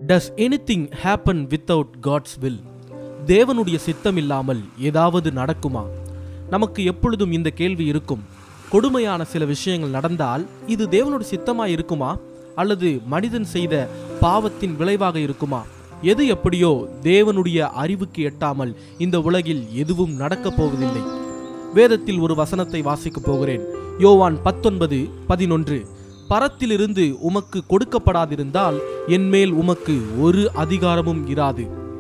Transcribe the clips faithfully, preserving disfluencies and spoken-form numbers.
Does anything happen without God's will? தேவனுடைய சித்தம் இல்லாமல் ஏதாவது நடக்குமா? நமக்கு எப்பொழுதும் இந்த கேள்வி இருக்கும். கொடுமையான சில விஷயங்கள் நடந்தால் இது தேவனுடைய சித்தமாய் இருக்குமா அல்லது மனிதன் செய்த பாவத்தின் விளைவாக இருக்குமா? எது எப்படியோ தேவனுடைய அறிவுக்கு எட்டாமல் இந்த உலகில் எதுவும் நடக்கப் போவதில்லை. வேதத்தில் ஒரு வசனத்தை வாசிக்கப் போகிறேன். யோவான் பத்தொன்பது பதினொன்று. பரத்திலிருந்து உமக்கு கொடுக்கப்படாதிருந்தால் என்மேல் உமக்கு ஒரு அதிகாரமும் இராது.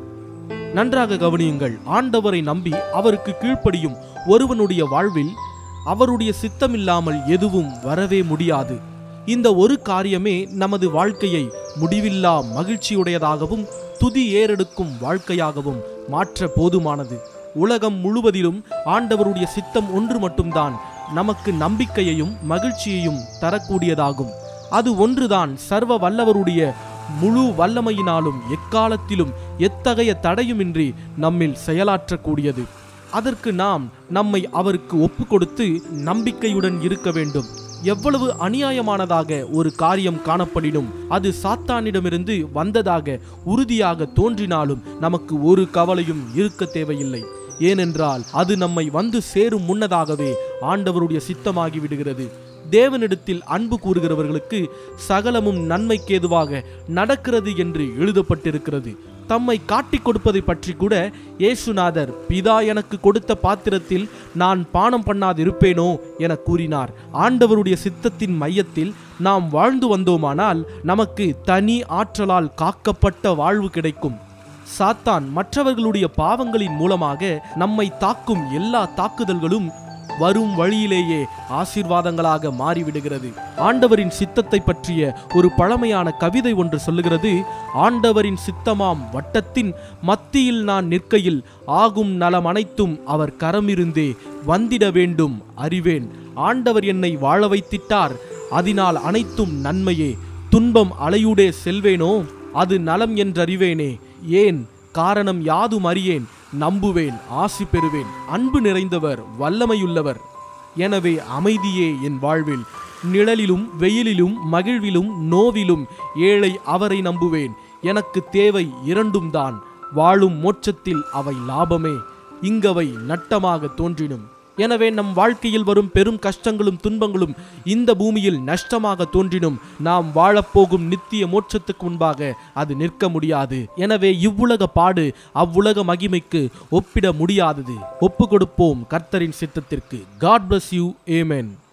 நன்றாக கவனியுங்கள். ஆண்டவரை நம்பி அவருக்கு கீழ்ப்படியும் ஒருவனுடைய வாழ்வில் அவருடைய சித்தமில்லாமல் எதுவும் வரவே முடியாது. இந்த ஒரு காரியமே நமது வாழ்க்கையை முடிவில்லா மகிழ்ச்சியுடையதாகவும் துதி ஏறெடுக்கும் வாழ்க்கையாகவும் மாற்ற போதுமானது. உலகம் முழுவதிலும் ஆண்டவருடைய சித்தம் ஒன்று மட்டும்தான் நமக்கு நம்பிக்கையையும் மகிழ்ச்சியையும் தரக்கூடியதாகும். அது ஒன்றுதான் சர்வ வல்லவருடைய முழு வல்லமையினாலும் எக்காலத்திலும் எத்தகைய தடையுமின்றி நம்மில் செயலாற்றக்கூடியது. அதற்கு நாம் நம்மை அவருக்கு ஒப்பு கொடுத்து நம்பிக்கையுடன் இருக்க வேண்டும். எவ்வளவு அநியாயமானதாக ஒரு காரியம் காணப்படினும் அது சாத்தானிடமிருந்து வந்ததாக உறுதியாக தோன்றினாலும் நமக்கு ஒரு கவலையும் இருக்க தேவையில்லை. ஏனென்றால் அது நம்மை வந்து சேரும் முன்னதாகவே ஆண்டவருடைய சித்தமாகி விடுகிறது. தேவனிடத்தில் அன்பு கூறுகிறவர்களுக்கு சகலமும் நன்மைக்கேதுவாக நடக்கிறது என்று எழுதப்பட்டிருக்கிறது. தம்மை காட்டிக் கொடுப்பதை பற்றி கூட இயேசுநாதர், பிதா எனக்கு கொடுத்த பாத்திரத்தில் நான் பானம் பண்ணாதிருப்பேனோ என கூறினார். ஆண்டவருடைய சித்தத்தின் மையத்தில் நாம் வாழ்ந்து வந்தோமானால் நமக்கு தனி ஆற்றலால் காக்கப்பட்ட வாழ்வு கிடைக்கும். சாத்தான் மற்றவர்களுடைய பாவங்களின் மூலமாக நம்மை தாக்கும் எல்லா தாக்குதல்களும் வரும் வழியிலேயே ஆசீர்வாதங்களாக மாறிவிடுகிறது. ஆண்டவரின் சித்தத்தை பற்றிய ஒரு பழமையான கவிதை ஒன்று சொல்லுகிறது. ஆண்டவரின் சித்தமாம் வட்டத்தின் மத்தியில் நான் நிற்கையில் ஆகும் நலம் அனைத்தும் அவர் கரமிருந்தே வந்திட வேண்டும் அறிவேன். ஆண்டவர் என்னை வாழ வைத்திட்டார், அதனால் அனைத்தும் நன்மையே. துன்பம் அலையூடே செல்வேனோ அது நலம் என்றறிவேனே. ஏன் காரணம் யாதும் அறியேன், நம்புவேன், ஆசி பெறுவேன். அன்பு நிறைந்தவர், வல்லமையுள்ளவர். எனவே அமைதியே என் வாழ்வில். நிழலிலும் வெயிலிலும் மகிழ்விலும் நோவிலும் ஏழை அவரை நம்புவேன். எனக்கு தேவை இரண்டும் தான். வாழும் மோட்சத்தில் அவை லாபமே, இங்கவை நட்டமாக தோன்றினும். எனவே நம் வாழ்க்கையில் வரும் பெரும் கஷ்டங்களும் துன்பங்களும் இந்த பூமியில் நஷ்டமாக தோன்றினும் நாம் வாழப்போகும் நித்திய மோட்சத்துக்கு முன்பாக அது நிற்க முடியாது. எனவே இவ்வுலக பாடு அவ்வுலக மகிமைக்கு ஒப்பிட முடியாதது. ஒப்பு கொடுப்போம் கர்த்தரின் சித்தத்திற்கு. God bless you. Amen.